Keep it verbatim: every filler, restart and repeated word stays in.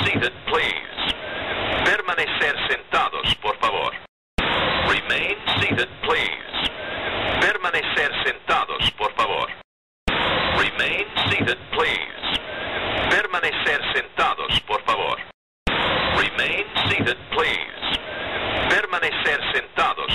seated, please. Permanecer sentados, por favor. Remain seated, please. Permanecer sentados, por favor. Remain seated, please. Permanecer sentados, por favor. Remain seated, please. Permanecer sentados.